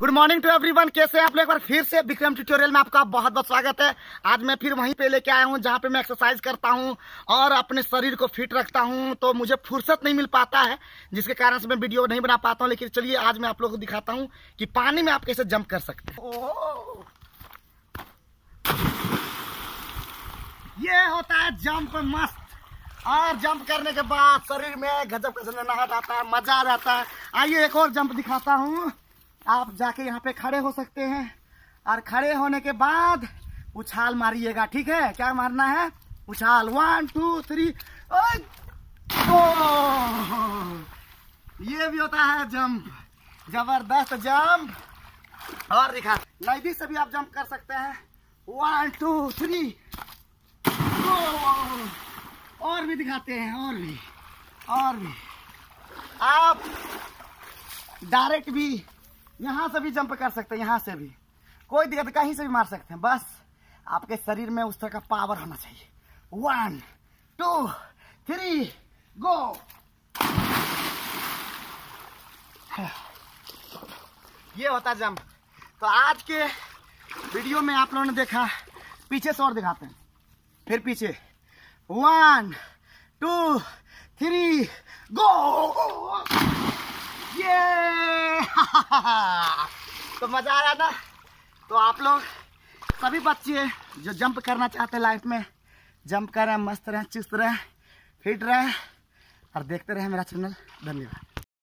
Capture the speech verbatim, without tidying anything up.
Good morning to everyone. कैसे हैं आप लोग? एक बार फिर से विक्रम ट्यूटोरियल में आपका बहुत बहुत स्वागत है। आज मैं फिर वहीं पे लेके आया हूं जहां पे मैं एक्सरसाइज करता हूं और अपने शरीर को फिट रखता हूं। तो मुझे फुर्सत नहीं मिल पाता है, जिसके कारण से मैं वीडियो नहीं बना पाता हूं। लेकिन चलिए आज मैं आप लोगों को दिखाता हूं कि पानी में आप कैसे जंप कर सकते हैं। ये होता है जंप मस्त, और जंप करने के बाद शरीर में गजब का झनझनाहट आता है, मजा आ जाता है। आइए एक और जंप दिखाता हूँ। आप जाके यहाँ पे खड़े हो सकते हैं और खड़े होने के बाद उछाल मारिएगा, ठीक है? क्या मारना है? उछाल। One two three. ये भी होता है जंप, जबरदस्त जंप। और दिखा, नजदीक से भी आप जंप कर सकते हैं। One two three. और भी दिखाते हैं, और भी और भी। आप डायरेक्ट भी यहाँ से भी जंप कर सकते हैं, यहाँ से भी कोई दिक्कत, कहीं से भी मार सकते हैं। बस आपके शरीर में उस तरह का पावर होना चाहिए। One two three go. ये होता है जंप। तो आज के वीडियो में आप लोगों ने देखा, पीछे से और दिखाते हैं, फिर पीछे। One two three go. ये तो मजा आया ना? तो आप लोग सभी बच्चे जो जंप करना चाहते हैं लाइफ में, जंप करें, मस्त रहें, चुस्त रहें, फिट रहें और देखते रहें मेरा चैनल। धन्यवाद।